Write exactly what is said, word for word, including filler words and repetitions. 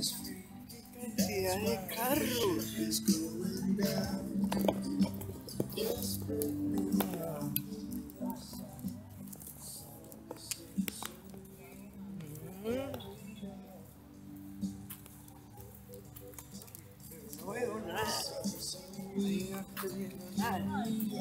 Cantidad de carros. No veo nada. No estoy viendo nada.